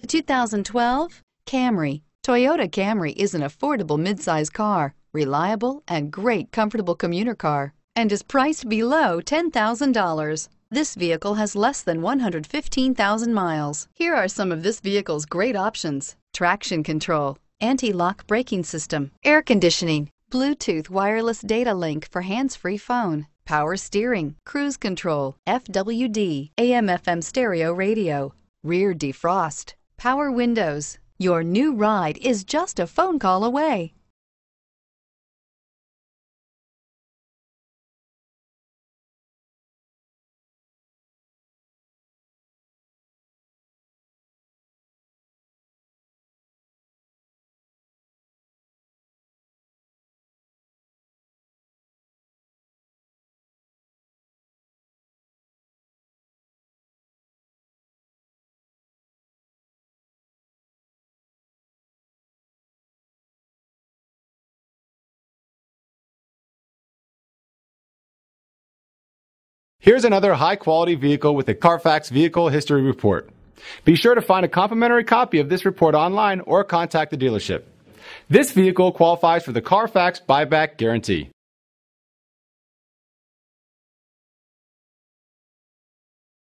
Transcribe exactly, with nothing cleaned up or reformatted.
two thousand twelve Camry. Toyota Camry is an affordable midsize car, reliable and great comfortable commuter car, and is priced below ten thousand dollars. This vehicle has less than one hundred fifteen thousand miles. Here are some of this vehicle's great options: traction control, anti-lock braking system, air conditioning, Bluetooth wireless data link for hands-free phone, power steering, cruise control, F W D, A M F M stereo radio, rear defrost, power windows. Your new ride is just a phone call away. Here's another high-quality vehicle with a Carfax Vehicle History Report. Be sure to find a complimentary copy of this report online or contact the dealership. This vehicle qualifies for the Carfax Buyback Guarantee.